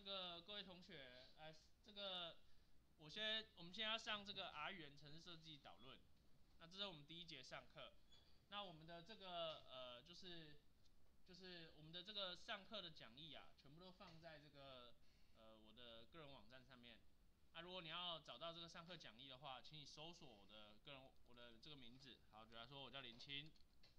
个各位同学，这个我们现在要上这个 R 语言程式设计导论，那这是我们第一节上课。那我们的这个就是我们的这个上课的讲义啊，全部都放在这个我的个人网站上面。那如果你要找到这个上课讲义的话，请你搜索我的这个名字。好，比方说我叫林清。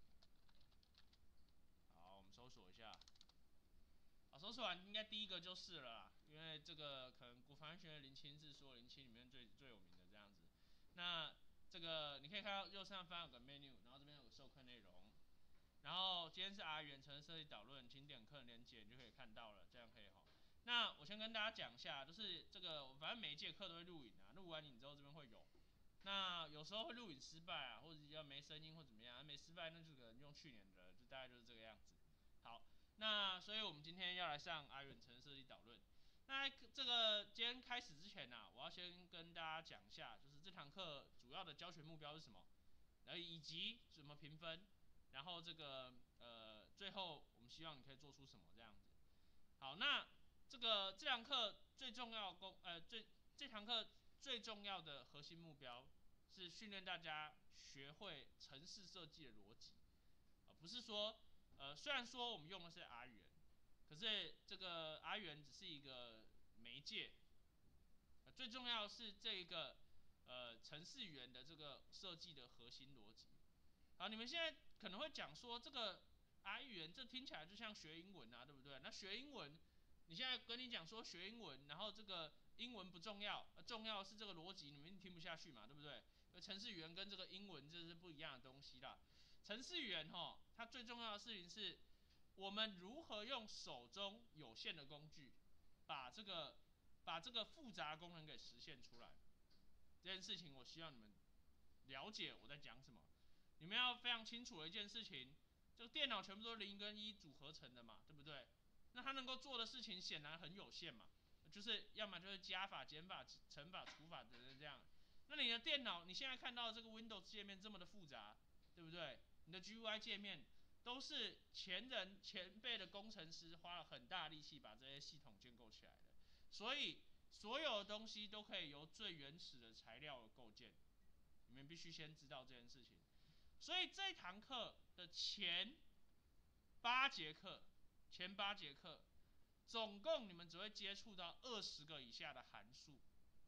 好，我们搜索一下。好，搜索完应该第一个就是了啦，因为这个可能国防学的林清是所有林清里面最有名的这样子。那这个你可以看到右上方有个 menu， 然后这边有个授课内容。然后今天是 R 语言程式设计导论，请点课连结你就可以看到了，这样可以哈。那我先跟大家讲一下，就是这个反正每一节课都会录影啊，录完影之后这边会有。那有时候会录影失败啊，或者要没声音或怎么样，没失败那就可能用去年的，就大概就是这个样子。好，那所以我们今天要来上 R 语言程式设计导论。那这个今天开始之前啊，我要先跟大家讲一下，就是这堂课主要的教学目标是什么，然后以及怎么评分，然后这个最后我们希望你可以做出什么这样子。好，那这堂课最重要这堂课最重要的核心目标是训练大家学会程式设计的逻辑，不是说虽然说我们用的是 R 语言，可是这个 R 语言只是一个媒介，最重要的是这一个程式语言的这个设计的核心逻辑。好，你们现在可能会讲说这个 R 语言这听起来就像学英文啊，对不对？那学英文，你现在跟你讲说学英文，然后这个英文不重要，重要的是这个逻辑，你们听不下去嘛，对不对？程式语言跟这个英文这是不一样的东西啦。程式语言它最重要的事情是我们如何用手中有限的工具，把这个复杂的功能给实现出来。这件事情我希望你们了解我在讲什么。你们要非常清楚的一件事情，这个电脑全部都是0跟1组合成的嘛，对不对？那它能够做的事情显然很有限嘛，就是要么就是加法、减法、乘法、除法等等这样。那你的电脑你现在看到的这个 Windows 界面这么的复杂，对不对？你的 GUI 界面都是前辈的工程师花了很大力气把这些系统建构起来的，所以所有的东西都可以由最原始的材料而构建。你们必须先知道这件事情。所以这堂课的前八节课，总共你们只会接触到20个以下的函数。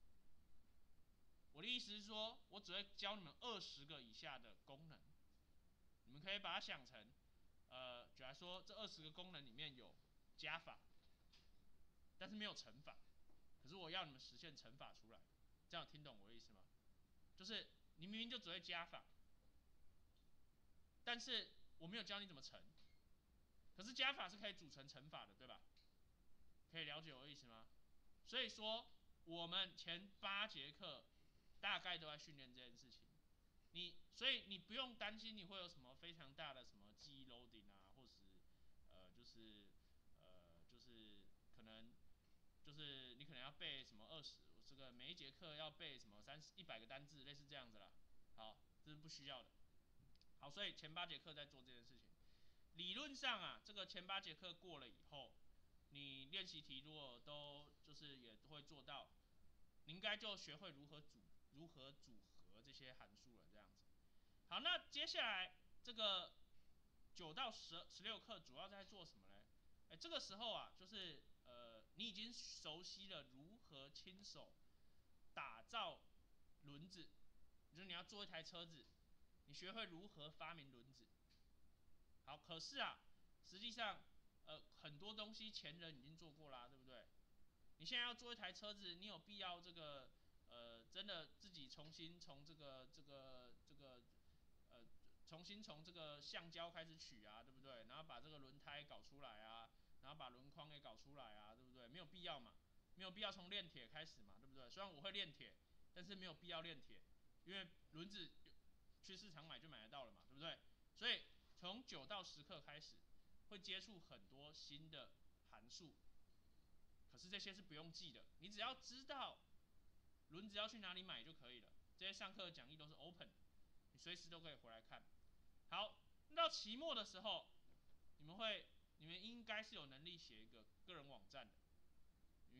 我的意思是说，我只会教你们20个以下的功能。你们可以把它想成，假如说这20个功能里面有加法，但是没有乘法，可是我要你们实现乘法出来，这样听懂我的意思吗？就是你明明就只会加法，但是我没有教你怎么乘，可是加法是可以组成乘法的，对吧？可以了解我的意思吗？所以说，我们前8节课大概都在训练这件事情。所以你不用担心你会有什么非常大的什么记忆 loading 啊，或是就是可能就是你可能要背什么这个每一节课要背什么100个单字，类似这样子啦。好，这是不需要的。好，所以前8节课在做这件事情。理论上啊，这个前8节课过了以后，你练习题如果都就是也会做到，你应该就学会如何组合这些函数了，这样子。好，那接下来这个9到16课主要在做什么呢？这个时候啊，就是你已经熟悉了如何亲手打造轮子，就是你要做一台车子，你学会如何发明轮子。好，可是啊，实际上很多东西前人已经做过啦，对不对？你现在要做一台车子，你有必要这个真的自己重新从重新从这个橡胶开始取啊，对不对？然后把这个轮胎搞出来啊，然后把轮框也搞出来啊，对不对？没有必要嘛，没有必要从炼铁开始嘛，对不对？虽然我会炼铁，但是没有必要炼铁，因为轮子去市场买就买得到了嘛，对不对？所以从9到10课开始，会接触很多新的函数，可是这些是不用记的，你只要知道轮子要去哪里买就可以了。这些上课的讲义都是 open 的，你随时都可以回来看。好，那到期末的时候，你们应该是有能力写一个个人网站的，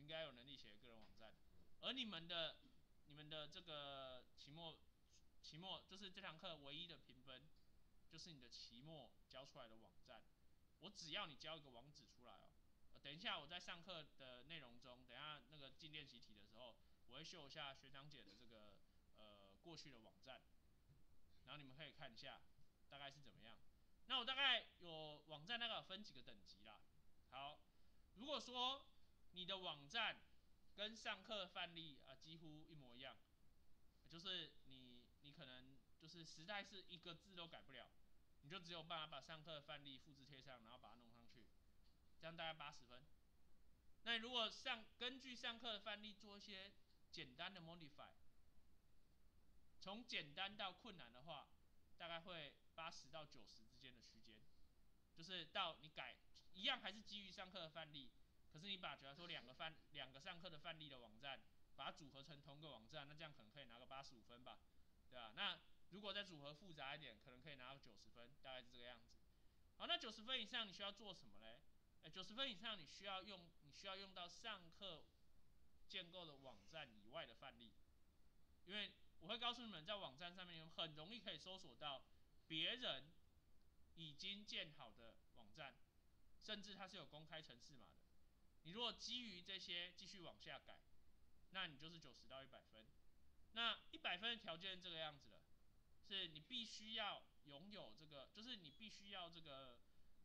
该有能力写个人网站，而你们的这个期末就是这堂课唯一的评分，就是你的期末交出来的网站。我只要你交一个网址出来哦。等一下我在上课的内容中，等一下那个进练习题的时候，我会秀一下学长姐的这个过去的网站，然后你们可以看一下大概是怎么样。那我大概有网站大概有分几个等级啦。好，如果说你的网站跟上课范例几乎一模一样，就是你可能就是实在是一个字都改不了，你就只有办法把上课的范例复制贴上，然后把它弄上去，这样大概80分。那如果根据上课的范例做一些简单的 modify， 从简单到困难的话，大概会80到90之间的区间，就是到你改一样还是基于上课的范例，可是你把假如说两个上课的范例的网站，把它组合成同个网站，那这样可能可以拿个85分吧，对吧？那如果再组合复杂一点，可能可以拿到90分，大概是这个样子。好，那90分以上你需要做什么嘞？90分以上你需要用到上课建构的网站以外的范例，因为我会告诉你们，在网站上面你们很容易可以搜索到别人已经建好的网站，甚至它是有公开程式码的。你如果基于这些继续往下改，那你就是90到100分。那100分的条件是这个样子的，是你必须要拥有这个，就是你必须要这个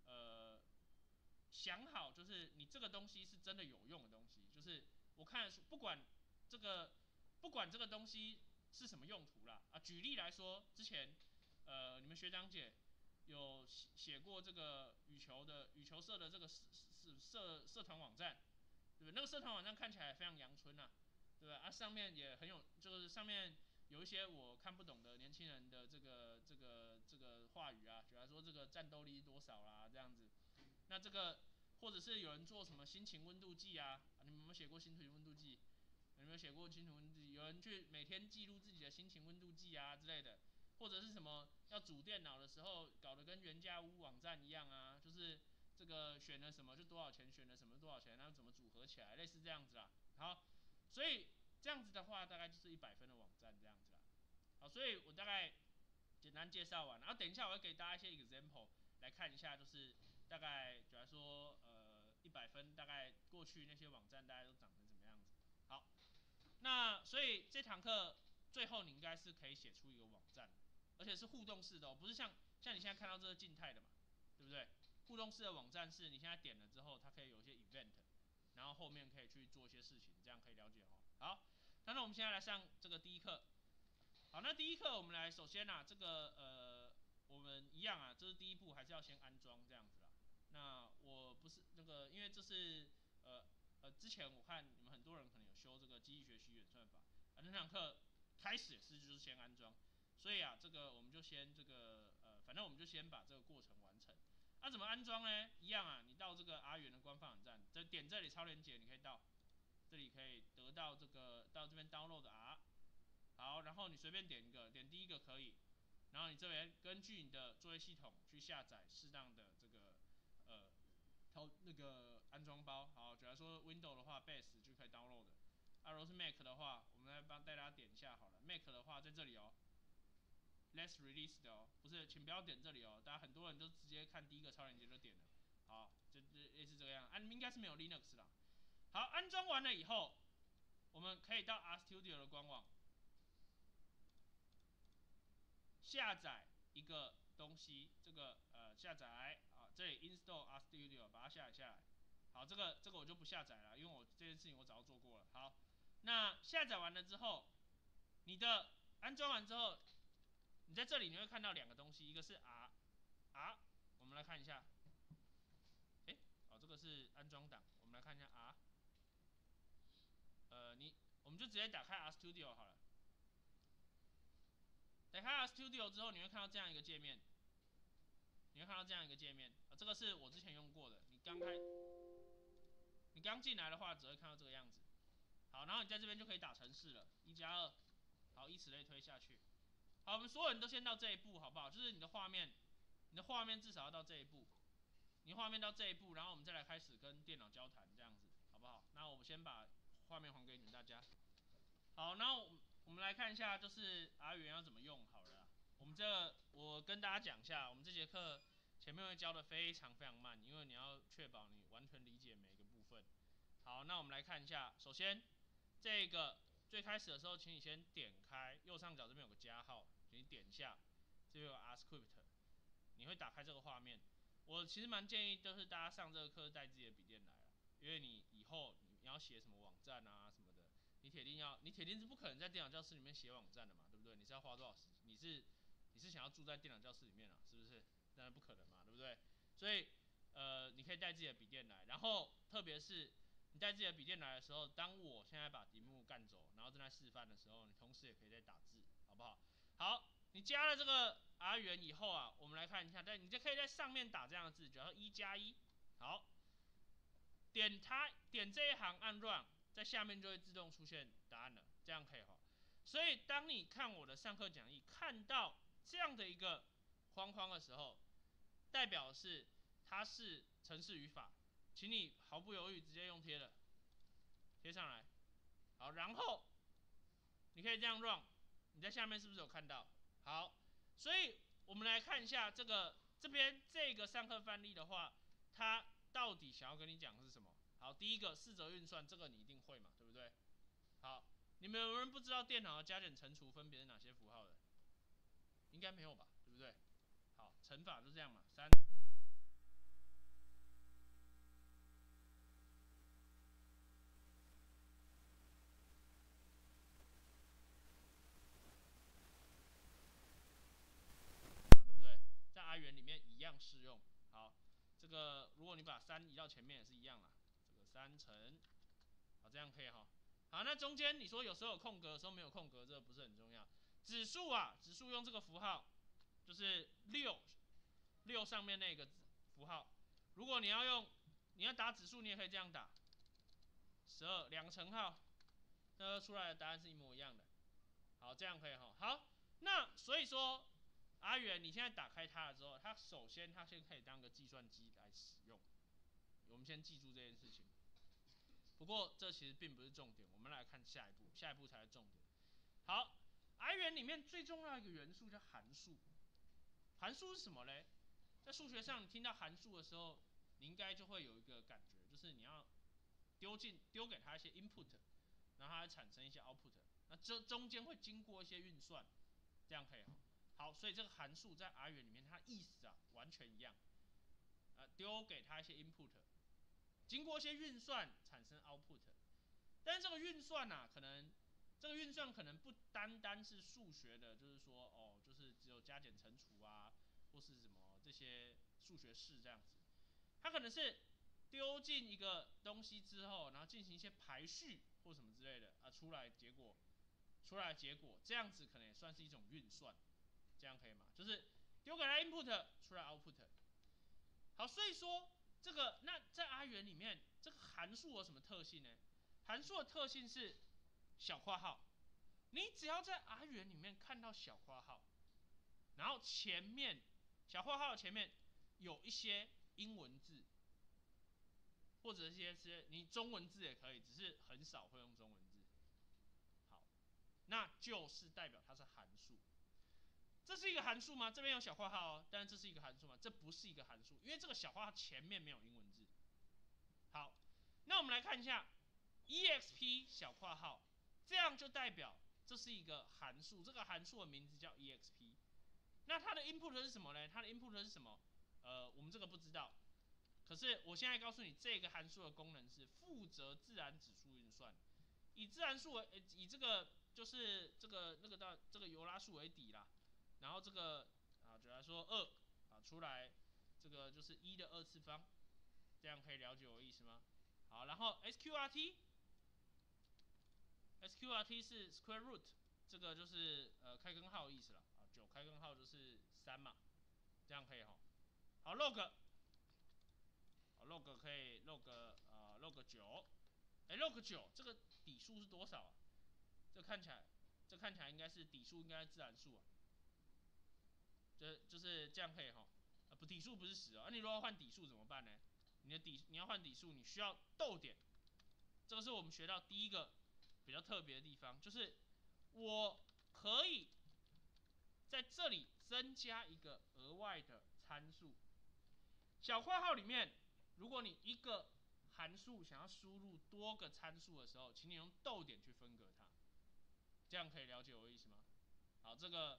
想好，就是你这个东西是真的有用的东西，就是我看不管这个东西是什么用途啦举例来说，之前你们学长姐有写过这个羽球社的这个社团网站，对不对？那个社团网站看起来非常阳春对吧？上面也很有，就是上面有一些我看不懂的年轻人的这个话语比如说这个战斗力多少啦这样子。那这个或者是有人做什么心情温度计你们有没有写过心情温度计？有没有写过心情温度计？有人去每天记录自己的心情温度计之类的，或者是什么要组电脑的时候搞得跟原价屋网站一样就是这个选了什么就多少钱，选了什么多少钱，然后怎么组合起来，类似这样子啦。好，所以这样子的话，大概就是100分的网站这样子啦。好，所以我大概简单介绍完，然后等一下我会给大家一些 example 来看一下，就是大概假如说100分，大概过去那些网站大概都长成什么样子。好，那所以这堂课最后你应该是可以写出一个网站，而且是互动式的不是像你现在看到这是静态的嘛，对不对？互动式的网站是你现在点了之后，它可以有一些 event， 然后后面可以去做一些事情，这样可以了解好，那我们现在来上这个第一课。好，那第一课我们来首先这个我们一样这是第一步，还是要先安装这样子啦。那我不是那个，因为这是之前我看你们很多人可能有修这个机器学习演算法那堂课开始也是就是先安装，所以这个我们就先这个反正我们就先把这个过程完成。怎么安装呢？一样你到这个阿元的官方网站，点这里超链接，你可以到这里可以得到这个到这边 download 的好，然后你随便点一个，点第一个可以，然后你这边根据你的作业系统去下载适当的这个那个安装包。好，假如说 Windows 的话 ，Base 就可以 download 的。如果是 Mac 的话，我们来带大家点一下好了。Mac 的话在这里Let's release 的不是，请不要点这里大家很多人都直接看第一个超链接就点了。好，就类似这个样。应该是没有 Linux 啦。好，安装完了以后，我们可以到 RStudio 的官网。下载一个东西，这个下载这里 install RStudio 把它下载下来。好，这个我就不下载了，因为我这件事情我早就做过了。好，那下载完了之后，你的安装完之后，你在这里你会看到两个东西，一个是 R，我们来看一下。这个是安装档，我们来看一下 R。我们就直接打开 RStudio 好了。打开 RStudio 之后，你会看到这样一个界面。这个是我之前用过的。你刚进来的话，只会看到这个样子。好，然后你在这边就可以打程式了，1+2，好，以此类推下去。好，我们所有人都先到这一步，好不好？就是你的画面至少要到这一步。你画面到这一步，然后我们再来开始跟电脑交谈，这样子，好不好？那我们先把画面还给你们大家。好，然后我们来看一下，就是 R 语言要怎么用好了。我跟大家讲一下，我们这节课前面会教的非常非常慢，因为你要确保你完全理解每一个部分。好，那我们来看一下，首先这个最开始的时候，请你先点开右上角这边有个加号，请你点一下，这边有 RScript， 你会打开这个画面。我其实蛮建议就是大家上这个课带自己的笔电来了，因为你以后你要写什么网站啊什么的，你铁定是不可能在电脑教室里面写网站的嘛，对不对？你是要花多少时间？你是想要住在电脑教室里面啊，是不是？当然不可能嘛，对不对？所以你可以带自己的笔电来，然后特别是你带自己的笔电来的时候，当我现在把题目干走，然后正在示范的时候，你同时也可以在打字，好不好？好，你加了这个 R 语言以后啊，我们来看一下，你就可以在上面打这样的字，比如说1+1，好，点这一行按 Run， 在下面就会自动出现答案了，这样可以哈。所以当你看我的上课讲义，看到这样的一个框框的时候，代表是它是程式语法，请你毫不犹豫直接用贴的贴上来。好，然后你可以这样 run， 你在下面是不是有看到？好，所以我们来看一下这边这个上课范例的话，它到底想要跟你讲的是什么？好，第一个四则运算，这个你一定会嘛，对不对？好，你们有人不知道电脑的加减乘除分别是哪些符号的？应该没有吧，对不对？好，乘法就这样嘛，3。对不对？在 R 语言里面一样适用。好，这个如果你把3移到前面也是一样啦，这个3乘，好，这样可以哈。好，那中间你说有时候有空格，有时候没有空格，这个不是很重要。指数啊，指数用这个符号，就是6上面那个符号。如果你要打指数，你也可以这样打，12 2个乘号，那出来的答案是一模一样的。好，这样可以哈。好，那所以说，R 语言你现在打开它了之后，它首先先可以当个计算机来使用。我们先记住这件事情。不过这其实并不是重点，我们来看下一步，下一步才是重点。好 ，R 语言里面最重要的一个元素叫函数。函数是什么嘞？在数学上，你听到函数的时候，你应该就会有一个感觉，就是你要丢给它一些 input， 然后它会产生一些 output， 那这中间会经过一些运算，这样可以哈。好，所以这个函数在 R 语言里面，它的意思啊完全一样，丢给它一些 input， 经过一些运算产生 output， 但是这个运算啊，这个运算可能不单单是数学的，就是说哦，就是只有加减乘除啊，或是什么这些数学式这样子，它可能是丢进一个东西之后，然后进行一些排序或什么之类的啊，出来的结果，这样子可能也算是一种运算，这样可以吗？就是丢给它 input， 出来 output。好，所以说那在 R 语言里面，这个函数有什么特性呢？函数的特性是小括号，你只要在 R 语言里面看到小括号，然后小括号前面有一些英文字，或者一些你中文字也可以，只是很少会用中文字。好，那就是代表它是函数。这是一个函数吗？这边有小括号哦，但是这是一个函数吗？这不是一个函数，因为这个小括号前面没有英文字。好，那我们来看一下 exp 小括号，这样就代表这是一个函数，这个函数的名字叫 exp。那它的 input 是什么呢？它的 input 是什么？我们这个不知道。可是我现在告诉你，这个函数的功能是负责自然指数运算，以自然数以这个就是这个尤拉数为底啦。然后这个就来说2出来，这个就是1的2次方，这样可以了解我的意思吗？好，然后 sqrt 是 square root， 这个就是开根号的意思了啊，9开根号就是3嘛，这样可以哈。好 log 可以 log 9，log 9这个底数是多少啊？这看起来应该是底数应该是自然数啊。就是这样可以哈，不底数不是10哦，你如果要换底数怎么办呢？你要换底数，你需要逗点，这个是我们学到第一个比较特别的地方，就是我可以在这里增加一个额外的参数。小括号里面，如果你一个函数想要输入多个参数的时候，请你用逗点去分隔它，这样可以了解我的意思吗？好，这个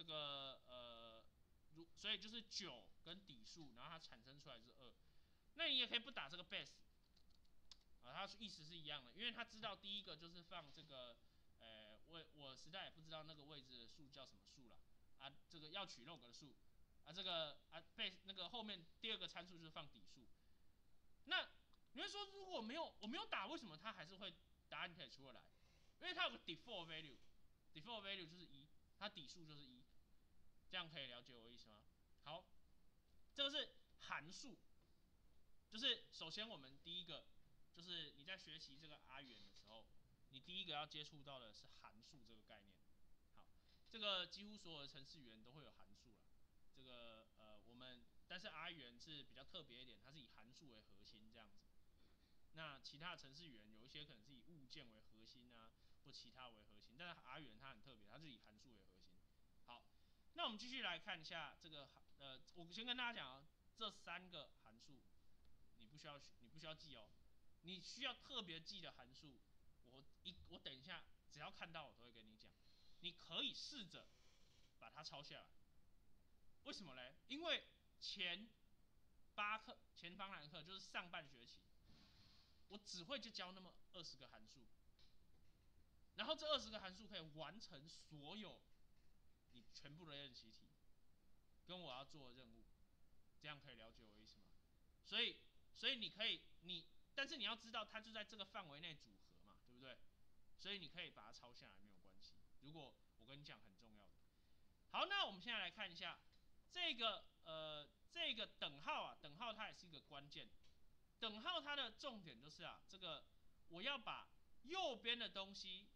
所以就是9跟底数，然后它产生出来是2。那你也可以不打这个 base， 它意思是一样的，因为它知道第一个就是放这个，我实在也不知道那个位置的数叫什么数了啊，这个要取 log 的数啊，这个啊 base 那个后面第二个参数就是放底数。那你会说，如果我没有打，为什么它还是会答案可以出得来？因为它有个 default value，default value 就是1，它底数就是1，这样可以了解我的意思吗？好，这个是函数，就是首先我们第一个就是你在学习这个 R 语言的时候，你第一个要接触到的是函数这个概念。好，这个几乎所有的程式语言都会有函数了。这个但是 R 语言是比较特别一点，它是以函数为核心这样子。那其他的程式语言有一些可能是以物件为核心啊，或其他为核心，但是 R 语言它很特别，它是以函数为核心。好，那我们继续来看一下这个我先跟大家讲哦，这3个函数你不需要记哦，你需要特别记的函数，我等一下只要看到我都会跟你讲，你可以试着把它抄下来。为什么嘞？因为前方栏课就是上半学期，我只会就教那么20个函数，然后这20个函数可以完成所有你全部的练习题，跟我要做的任务，这样可以了解我的意思吗？所以但是你要知道它就在这个范围内组合嘛，对不对？所以你可以把它抄下来没有关系。如果我跟你讲很重要的，好，那我们现在来看一下这个等号啊，等号它也是一个关键。等号它的重点就是这个我要把右边的东西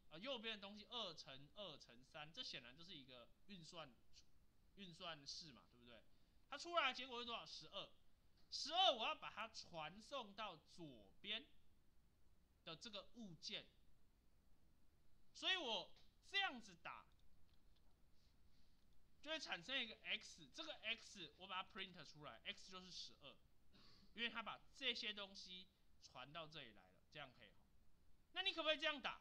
2乘2乘3，这显然就是一个运算式嘛，对不对？它出来的结果是多少？12，我要把它传送到左边的这个物件，所以我这样子打，就会产生一个 x， 这个 x 我把它 print 出来 ，x 就是12，因为它把这些东西传到这里来了，这样可以哈。那你可不可以这样打？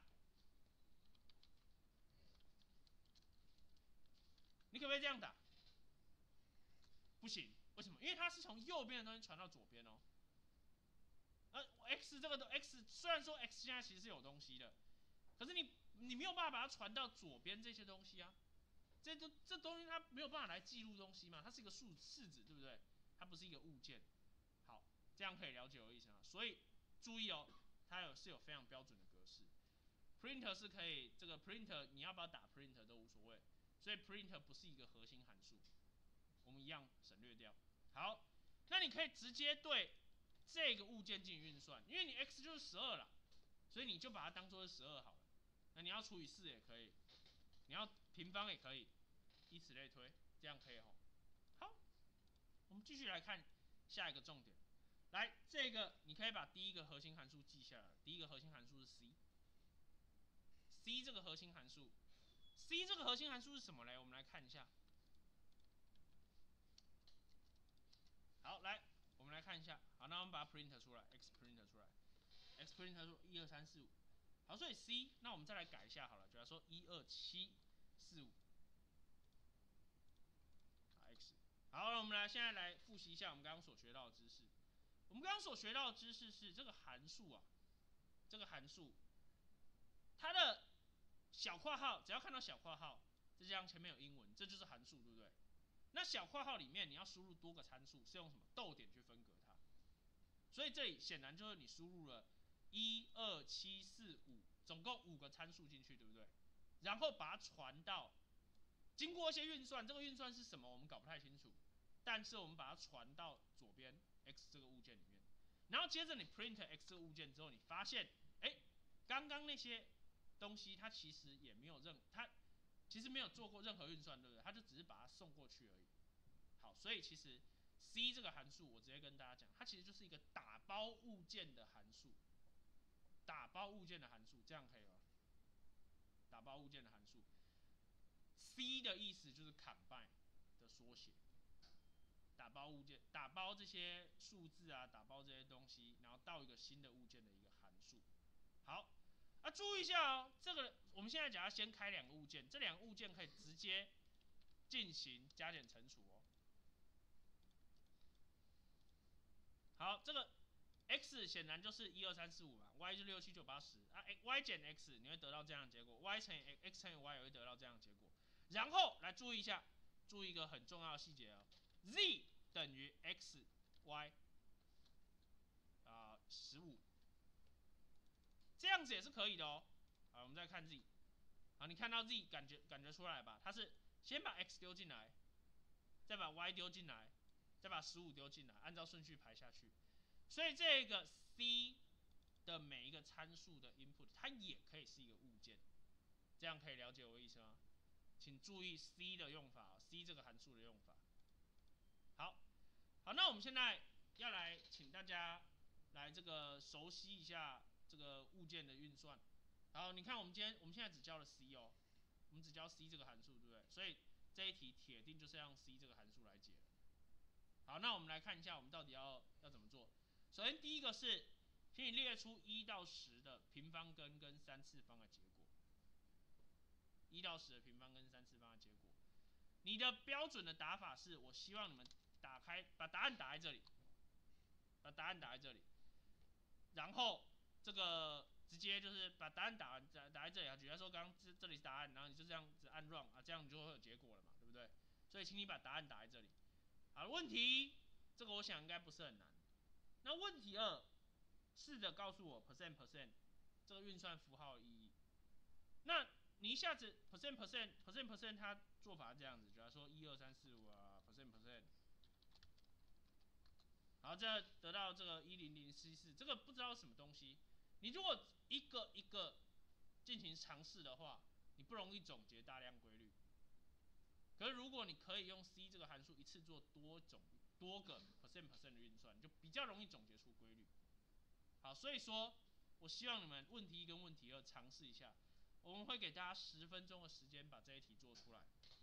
你可不可以这样打？不行，为什么？因为它是从右边的东西传到左边哦。x 这个x 虽然说 x 现在其实是有东西的，可是你没有办法把它传到左边这些东西啊。这东西它没有办法来记录东西嘛，它是一个式子，对不对？它不是一个物件。好，这样可以了解我的意思吗？所以注意哦，它是有非常标准的格式。print 是可以，这个 print 你要不要打 print 都无所谓，所以 print 不是一个核心函数，我们一样省略掉。好，那你可以直接对这个物件进行运算，因为你 x 就是12了，所以你就把它当做是12好了。那你要除以4也可以，你要平方也可以，以此类推，这样可以吼。好，我们继续来看下一个重点。来，这个你可以把第一个核心函数记下来。第一个核心函数是 c，c 这个核心函数 ，c 这个核心函数是什么嘞？我们来看一下。好，来，我们来看一下。好，那我们把它 print 出来 ，x print 出来 ，x print 出1 2 3 4 5。好，所以 c， 那我们再来改一下好了，比如说1 2 7 4 5。x。好，我们现在来复习一下我们刚刚所学到的知识。我们刚刚所学到的知识是这个函数啊，这个函数它的小括号，只要看到小括号，再加上前面有英文，这就是函数，对不对？那小括号里面你要输入多个参数，是用什么逗点去分隔它？所以这里显然就是你输入了1 2 7 4 5，总共5个参数进去，对不对？然后把它传到，经过一些运算，这个运算是什么我们搞不太清楚，但是我们把它传到左边 x 这个物件里面，然后接着你 print x 这个物件之后，你发现，刚刚那些东西它其实也没有它其实没有做过任何运算，对不对？它就只是把它送过去而已。好，所以其实 c 这个函数，我直接跟大家讲，它其实就是一个打包物件的函数。打包物件的函数，这样可以吗？打包物件的函数。C 的意思就是 combine 的缩写，打包物件，打包这些数字啊，打包这些东西，然后到一个新的物件的一个函数。好，注意一下哦，这个我们现在讲要先开2个物件，这2个物件可以直接进行加减乘除哦。好，这个 x 显然就是1、2、3、4、5嘛 ，y 就6、7、9、8、10啊 ，y 减 x 你会得到这样的结果 ，y 乘以 x 乘以 y 也会得到这样的结果。然后来注意一下，注意一个很重要的细节哦 ，z 等于 x y 15，这样子也是可以的哦。好，我们再看 z， 好，你看到 z 感觉出来吧？它是先把 x 丢进来，再把 y 丢进来，再把15丢进来，按照顺序排下去。所以这个 c 的每一个参数的 input， 它也可以是一个物件，这样可以了解我的意思吗？请注意 c 的用法 ，c 这个函数的用法。好，那我们现在要来请大家来这个熟悉一下这个物件的运算。好，你看我们现在只教了 c 哦，我们只教 c 这个函数，对不对？所以这一题铁定就是要用 c 这个函数来解了。好，那我们来看一下我们到底要怎么做。首先第一个是，请你列出1到10的平方根跟3次方的结果。1到10的平方根3次方的结果。你的标准的打法是，我希望你们把答案打在这里，然后这个直接就是把答案打在这里啊。举例说，刚刚这里是答案，然后你就这样子按 run 啊，这样你就会有结果了嘛，对不对？所以请你把答案打在这里。好，问题这个我想应该不是很难。那问题2，试着告诉我 percent 这个运算符号的意义。那你一下子 percent 它做法是这样子，比如说1、2、3、4、5啊 percent， 好，这得到这个10074，这个不知道是什么东西。你如果一个一个进行尝试的话，你不容易总结大量规律。可是如果你可以用 c 这个函数一次做多个 percent 的运算，你就比较容易总结出规律。好，所以说我希望你们问题1跟问题2尝试一下，我们会给大家10分钟的时间把这一题做出来。